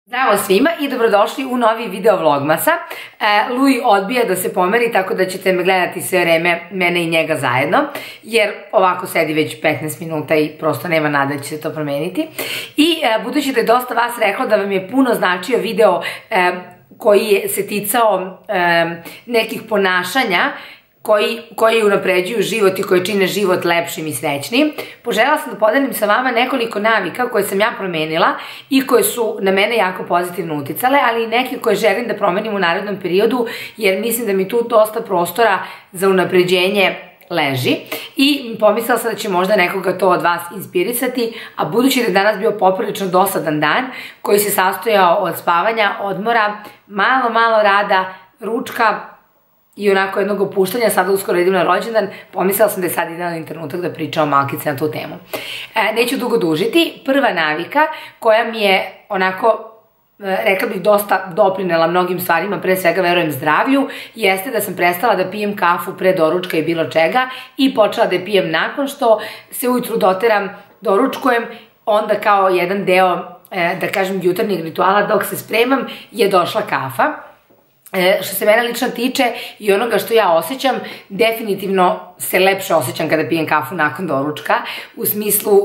Zdravo svima i dobrodošli u novi video vlogmasa. Luj odbija da se pomeri, tako da ćete me gledati sve vreme, mene i njega zajedno, jer ovako sedi već 15 minuta i prosto nema nada da će se to promeniti. I budući da je dosta vas reklo da vam je puno značio video koji se ticao nekih ponašanja koji unapređuju život i koji čine život lepšim i srećnim, poželjela sam da podelim sa vama nekoliko navika koje sam ja promenila i koje su na mene jako pozitivno uticale, ali i neke koje želim da promenim u narednom periodu, jer mislim da mi tu dosta prostora za unapređenje leži i pomislila sam da će možda nekoga to od vas inspirisati, a budući da je danas bio poprilično dosadan dan koji se sastojao od spavanja, odmora, malo rada, ručka i onako jednog opuštanja, sada uskoro idem na rođendan, pomislila sam da je sad idealan trenutak da pričamo malkice na tu temu. Neću dugo dužiti. Prva navika koja mi je onako, rekla bih, dosta doprinela mnogim stvarima, pre svega verujem zdravlju, jeste da sam prestala da pijem kafu pre doručka i bilo čega i počela da je pijem nakon što se ujutru doteram, doručkujem, onda kao jedan deo, da kažem, jutarnjeg rituala dok se spremam je došla kafa. Što se mene lično tiče i onoga što ja osjećam, definitivno se lepše osjećam kada pijem kafu nakon doručka, u smislu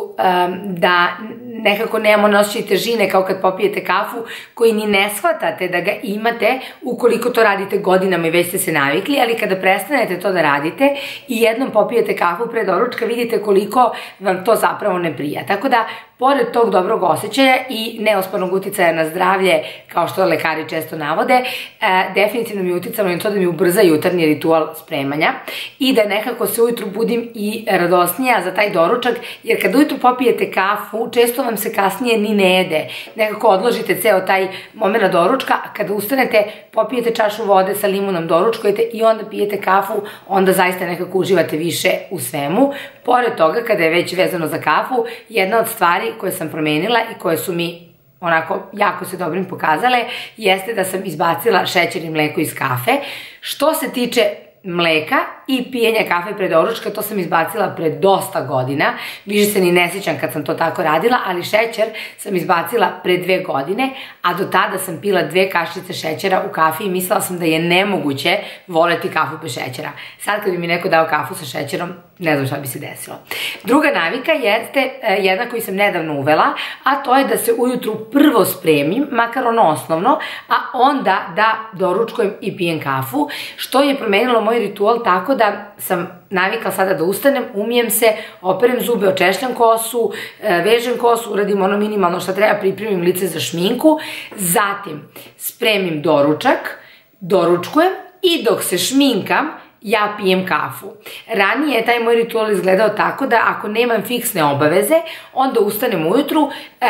da nekako nemamo osjećaj težine kao kad popijete kafu, koji ni ne shvatate da ga imate ukoliko to radite godinama i već ste se navikli, ali kada prestanete to da radite i jednom popijete kafu pre doručka, vidite koliko vam to zapravo ne prija. Tako da, pored tog dobrog osjećaja i neospornog uticaja na zdravlje, kao što lekari često navode, definitivno mi je uticalo na to da mi ubrza jutarnji ritual spremanja i da nekako se ujutru budim i radosnija za taj doručak, jer kad ujutru popijete kafu, često vam se kasnije ni ne jede. Nekako odložite ceo taj moment doručka, a kada ustanete, popijete čašu vode sa limunom, doručkujete i onda pijete kafu, onda zaista nekako uživate više u svemu. Pored toga, kada je već vezano za kafu, jedna od stvari koje sam promenila i koje su mi onako jako se dobrim pokazale, jeste da sam izbacila šećer i mleko iz kafe. Što se tiče mleka i pijenja kafe pre doručka, to sam izbacila pre dosta godina, više se ni ne sjećam kad sam to tako radila, ali šećer sam izbacila pre 2 godine, a do tada sam pila 2 kašice šećera u kafi i mislila sam da je nemoguće voleti kafu bez šećera. Sad kad bi mi neko dao kafu sa šećerom, ne znam šta bi se desilo. Druga navika jeste jedna koju sam nedavno uvela, a to je da se ujutru prvo spremim, makar ono osnovno, a onda da doručkujem i pijem kafu, što je promenilo moj ritual tako da sam navikla sada da ustanem, umijem se, operem zube, očešljam kosu, vežem kosu, uradim ono minimalno što treba, pripremim lice za šminku, zatim spremim doručak, doručkujem i dok se šminkam, ja pijem kafu. Ranije je taj moj ritual izgledao tako da ako nemam fiksne obaveze, onda ustanem ujutru,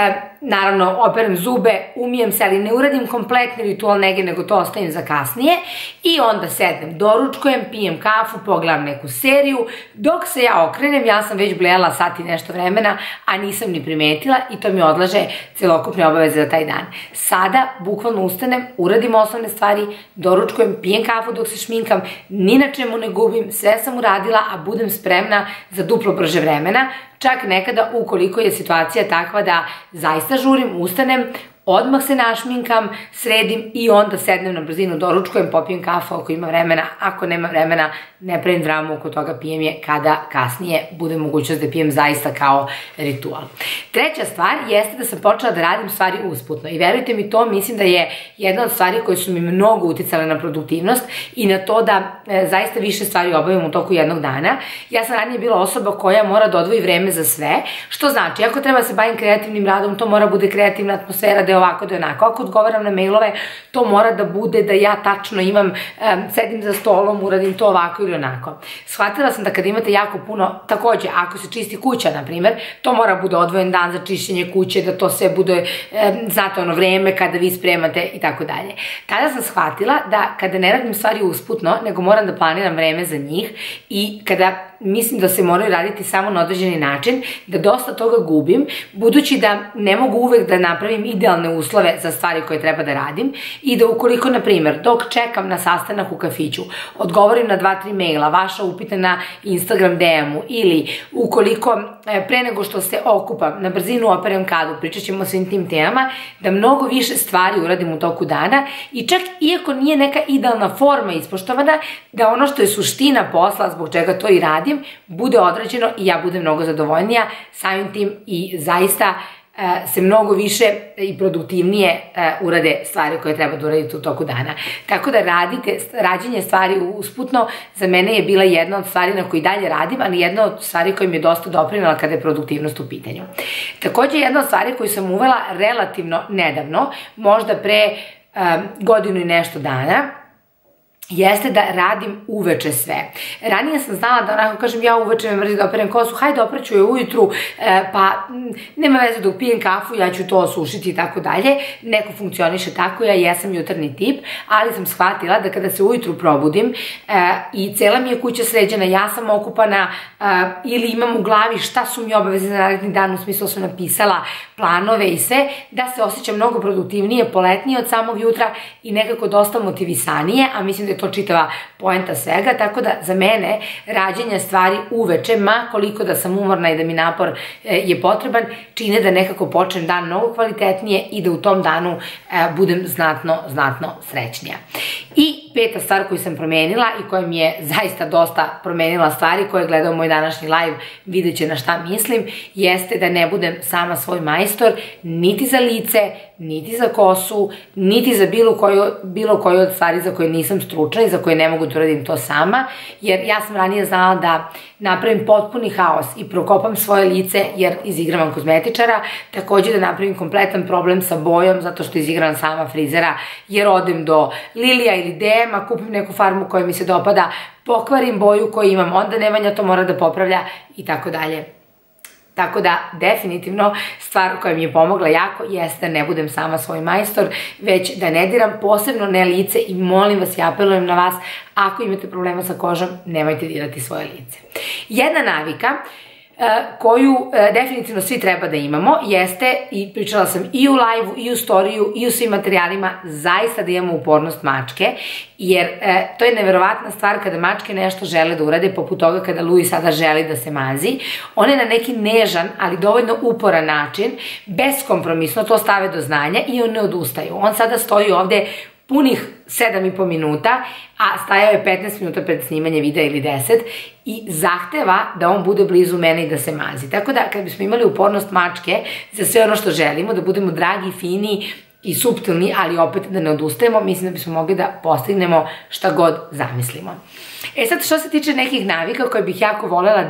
naravno operem zube, umijem se, ali ne uradim kompletni ritual nege, nego to ostavim za kasnije i onda sednem, doručkujem, pijem kafu, pogledam neku seriju, dok se ja okrenem, ja sam već blejala sat i nešto vremena, a nisam ni primetila i to mi odlaže celokupne obaveze za taj dan. Sada, bukvalno ustanem, uradim osnovne stvari, doručkujem, pijem kafu dok se šminkam, ni na čemu ne gubim, sve sam uradila, a budem spremna za duplo brže vremena, čak nekada ukoliko je situacija takva da zaista žurim, ustanem, odmah se našminkam, sredim i onda sednem na brzinu, doručkujem, popijem kafu ako ima vremena, ako nema vremena, ne pravim dramu oko toga, pijem je kada kasnije bude mogućnost da pijem zaista kao ritual. Treća stvar jeste da sam počela da radim stvari usputno i verujte mi, to mislim da je jedna od stvari koje su mi mnogo uticale na produktivnost i na to da zaista više stvari obavim u toku jednog dana. Ja sam ranije bila osoba koja mora da odvoji vreme za sve, što znači, ako treba se bavim kreativnim radom, to mora bude kreativna atmosfera, da je ovako, da je onako. Ako odgovaram na mailove, to mora da bude da ja tačno imam, sedim za stolom, uradim to ovako ili onako. Shvatila sam da kada imate jako puno, takođe, ako se čisti kuća, na primer, to mora bude odvojen dan za čišćenje kuće, da to sve bude, znate, ono vreme kada vi spremate i tako dalje. Tada sam shvatila da kada ne radim stvari usputno, nego moram da planiram vreme za njih i kada mislim da se moraju raditi samo na određeni način, da dosta toga gubim, budući da ne mogu uvek da napravim idealne uslove za stvari koje treba da radim i da ukoliko, na primjer, dok čekam na sastanak u kafiću, odgovorim na 2-3 maila, vaša upita na Instagram DM-u ili ukoliko pre nego što se okupam, na brzinu operem kadu, pričat ćemo o svim tim temama, da mnogo više stvari uradim u toku dana i čak iako nije neka idealna forma ispoštovana, da ono što je suština posla, zbog čega to i radim, bude odrađeno i ja budem mnogo zadovoljnija samim tim i zaista se mnogo više i produktivnije urade stvari koje treba da uradite u toku dana. Tako da rađenje stvari usputno za mene je bila jedna od stvari na koji dalje radim, ali jedna od stvari koja mi je dosta doprinela kada je produktivnost u pitanju. Takođe, jedna od stvari koju sam uvela relativno nedavno, možda pre godinu i nešto dana, jeste da radim uveče sve. Ranije sam znala da onako kažem ja uveče me mrzi da operem kosu, hajde opraću je ujutru, pa nema veze dok pijem kafu, ja ću to osušiti i tako dalje. Neko funkcioniše tako, ja jesam jutarnji tip, ali sam shvatila da kada se ujutru probudim i cela mi je kuća sređena, ja sam okupana ili imam u glavi šta su mi obaveze za naredni dan, u smislu sam napisala planove i sve, da se osjećam mnogo produktivnije, poletnije od samog jutra i nekako dosta motivisanije, a mislim da je to čitava poenta svega, tako da za mene rađenje stvari uveče, ma koliko da sam umorna i da mi napor je potreban, čine da nekako počnem dan mnogo kvalitetnije i da u tom danu budem znatno srećnija. I peta stvar koju sam promenila i koja mi je zaista dosta promenila stvari, ko je gledao moj današnji live vidjet će na šta mislim, jeste da ne budem sama svoj majstor, niti za lice, niti za kosu, niti za bilo koju od stvari za koje nisam stručna i za koje ne mogu da uradim to sama, jer ja sam ranije znala da napravim potpuni haos i prokopam svoje lice jer izigravam kozmetičara, takođe da napravim kompletan problem sa bojom zato što izigravam sama frizera jer odem do Lilija ili DM-a, kupim neku farmu koja mi se dopada, pokvarim boju koju imam, onda Nemanja to mora da popravlja i tako dalje. Tako da, definitivno, stvar koja mi je pomogla jako jeste da ne budem sama svoj majstor, već da ne diram, posebno ne lice i molim vas, ja apelujem na vas, ako imate problema sa kožom, nemojte dirati svoje lice. Jedna navika koju definitivno svi treba da imamo jeste, i pričala sam i u live-u, i u storiju, i u svim materijalima, zaista da imamo upornost mačke, jer to je neverovatna stvar kada mačke nešto žele da urade, poput toga kada Louis sada želi da se mazi. One na neki nežan, ali dovoljno uporan način, beskompromisno to stave do znanja i on ne odustaju. On sada stoji ovde punih 7,5 minuta, a stajao je 15 minuta pred snimanje videa ili 10 i zahteva da on bude blizu mene i da se mazi. Tako da, kad bismo imali upornost mačke za sve ono što želimo, da budemo dragi, fini i suptilni, ali opet da ne odustajemo, mislim da bismo mogli da postignemo šta god zamislimo. E sad, što se tiče nekih navika koje bih jako voljela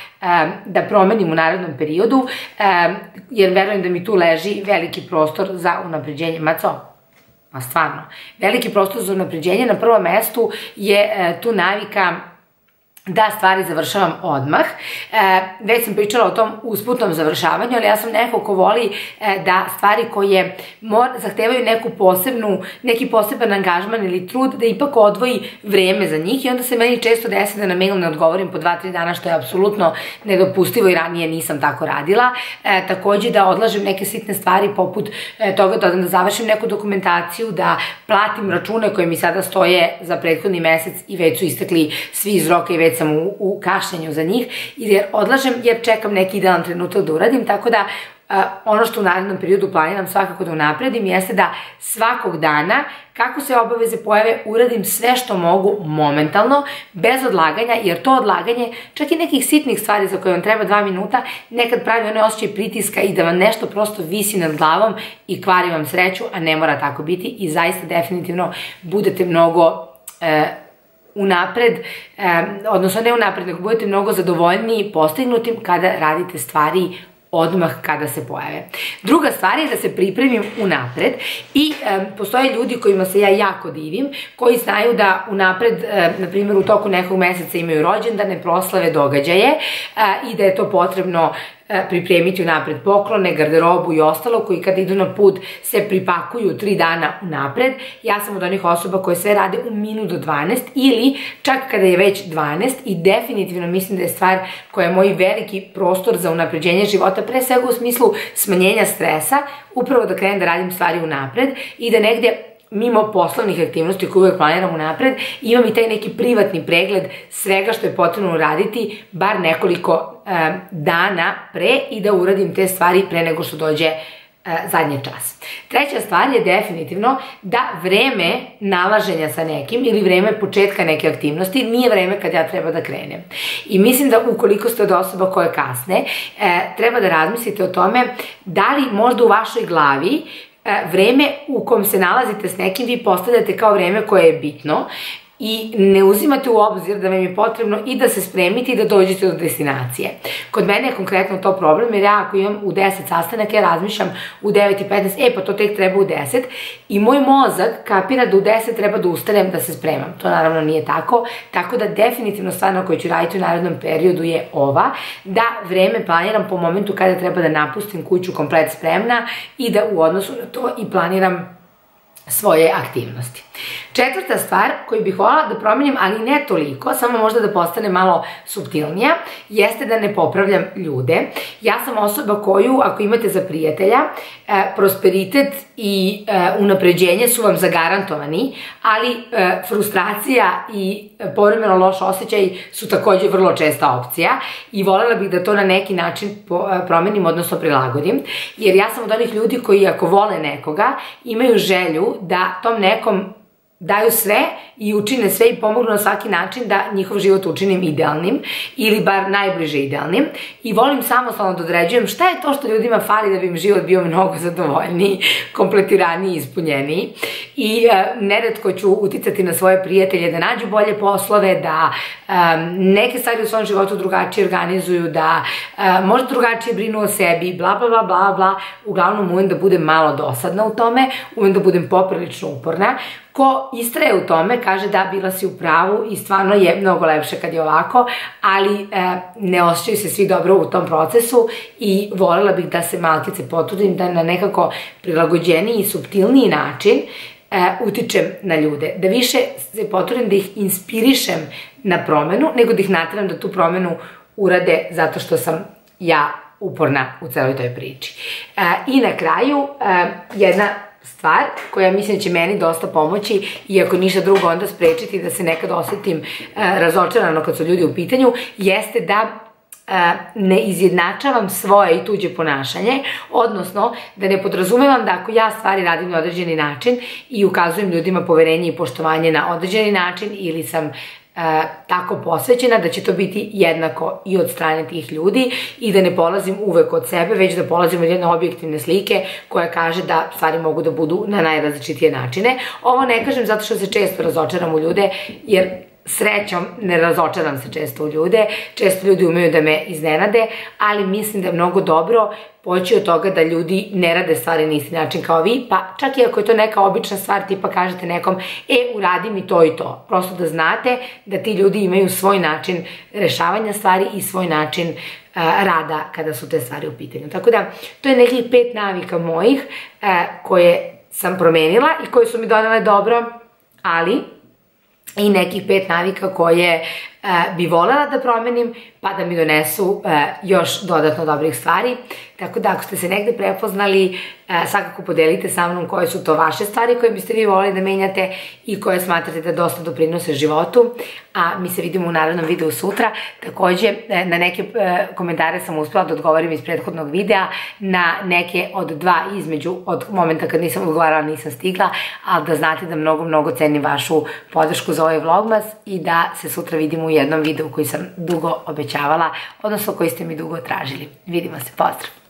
da promenim u narednom periodu, jer verujem da mi tu leži veliki prostor za unapređenje. Maco? A stvarno, veliki prostor za unapređenje. Na prvom mestu je tu navika da stvari završavam odmah. Već sam pričala o tom usputnom završavanju, ali ja sam neko ko voli da stvari koje zahtevaju neki poseban angažman ili trud, da ipak odvoji vreme za njih i onda se meni često desi da na mail ne odgovorim po 2-3 dana, što je apsolutno nedopustivo i ranije nisam tako radila. Takođe da odlažem neke sitne stvari poput toga da završim neku dokumentaciju, da platim račune koje mi sada stoje za prethodni mesec i već su istekli svi iz roka i već sam u kašnjenju za njih, jer odlažem jer čekam neki idealan trenutak da uradim, tako da ono što u narednom periodu planiram svakako da unapredim jeste da svakog dana, kako se obaveze pojave, uradim sve što mogu momentalno, bez odlaganja, jer to odlaganje, čak i nekih sitnih stvari za koje vam treba 2 minuta, nekad pravi onaj osjećaj pritiska i da vam nešto prosto visi nad glavom i kvari vam sreću, a ne mora tako biti i zaista definitivno budete mnogo unapred, odnosno ne unapred, nego budete mnogo zadovoljniji postignutim kada radite stvari odmah kada se pojave. Druga stvar je da se pripremim unapred i postoje ljudi kojima se ja jako divim, koji znaju da unapred, na primjer u toku nekog meseca imaju rođendane, proslave, događaje i da je to potrebno pripremiti unapred poklone, garderobu i ostalo, koji kada idu na put se pripakuju 3 dana unapred. Ja sam od onih osoba koje sve rade u minut do 12 ili čak kada je već 12 i definitivno mislim da je stvar koja je moj veliki prostor za unapređenje života, pre svega u smislu smanjenja stresa, upravo da krenem da radim stvari unapred i da negde mimo poslovnih aktivnosti koje uvek planiram unapred, imam i taj neki privatni pregled svega što je potrebno uraditi bar nekoliko dana pre i da uradim te stvari pre nego što dođe zadnji čas. Treća stvar je definitivno da vreme nalaženja sa nekim ili vreme početka neke aktivnosti nije vreme kad ja treba da krenem. I mislim da ukoliko ste od osoba koje kasne, treba da razmislite o tome da li možda u vašoj glavi vreme u kom se nalazite s nekim vi postavljate kao vreme koje je bitno i ne uzimate u obzir da vam je potrebno i da se spremite i da dođete do destinacije. Kod mene je konkretno to problem, jer ja ako imam u 10 sastanak, ja razmišljam u 9:15, pa to tek treba u 10 i moj mozak kapira da u 10 treba da ustanem da se spremam. To naravno nije tako, tako da definitivno stvar na kojoj ću raditi u narednom periodu je ova, da vreme planiram po momentu kada treba da napustim kuću komplet spremna i da u odnosu na to i planiram svoje aktivnosti. Četvrta stvar koju bih voljela da promenim, ali ne toliko, samo možda da postane malo suptilnija, jeste da ne popravljam ljude. Ja sam osoba koju, ako imate za prijatelja, prosperitet i unapređenje su vam zagarantovani, ali frustracija i povremeno loš osjećaj su takođe vrlo česta opcija i voljela bih da to na neki način promenim, odnosno prilagodim, jer ja sam od onih ljudi koji ako vole nekoga, imaju želju da tom nekom daju sve i učine sve i pomognu na svaki način da njihov život učinim idealnim ili bar najbliže idealnim i volim samostalno da određujem šta je to što ljudima fali da bi im život bio mnogo zadovoljniji, kompletiraniji i ispunjeniji i neretko ću uticati na svoje prijatelje da nađu bolje poslove, da neke stvari u svom životu drugačije organizuju, da možda drugačije brinu o sebi, bla bla bla bla bla, uglavnom umem da budem malo dosadna u tome, umem da budem poprilično uporna. Ko istraje u tome kaže da bila si u pravu i stvarno je mnogo lepše kad je ovako, ali ne osjećaju se svi dobro u tom procesu i voljela bih da se malkice potrudim da na nekako prilagođeniji i suptilniji način utičem na ljude. Da više se potrudim da ih inspirišem na promenu, nego da ih natjeram da tu promenu urade zato što sam ja uporna u celoj toj priči. I na kraju, jedna stvar koja mislim će meni dosta pomoći i ako ništa drugo onda sprečiti da se nekad osetim razočarano kad su ljudi u pitanju, jeste da ne izjednačavam svoje i tuđe ponašanje, odnosno da ne podrazumevam da ako ja stvari radim na određeni način i ukazujem ljudima poverenje i poštovanje na određeni način ili sam tako posvećena da će to biti jednako i od strane tih ljudi i da ne polazim uvek od sebe, već da polazim od jedne objektivne slike koja kaže da stvari mogu da budu na najrazličitije načine. Ovo ne kažem zato što se često razočaram u ljude, jer srećom ne razočaram se često u ljude, često ljudi umeju da me iznenade, ali mislim da je mnogo dobro poći od toga da ljudi ne rade stvari na isti način kao vi, pa čak i ako je to neka obična stvar, tipa kažete nekom, uradi mi to i to. Prosto da znate da ti ljudi imaju svoj način rešavanja stvari i svoj način rada kada su te stvari u pitanju. Tako da, to je nekih 5 navika mojih koje sam promenila i koje su mi donele dobro, ali i nekih 5 navika koje bi voljela da promenim, pa da mi donesu još dodatno dobrih stvari. Tako da, ako ste se negde prepoznali, svakako podelite sa mnom koje su to vaše stvari koje biste vi voljeli da menjate i koje smatrate da dosta doprinose životu. A mi se vidimo u narednom videu sutra. Takođe, na neke komentare sam uspela da odgovorim iz prethodnog videa, na neke od 2 između, od momenta kad nisam odgovarala nisam stigla, ali da znate da mnogo, mnogo cenim vašu podršku za ovaj vlogmas i da se sutra vidimo u jednom videu koji sam dugo obećavala, odnosno koji ste mi dugo tražili. Vidimo se, pozdrav!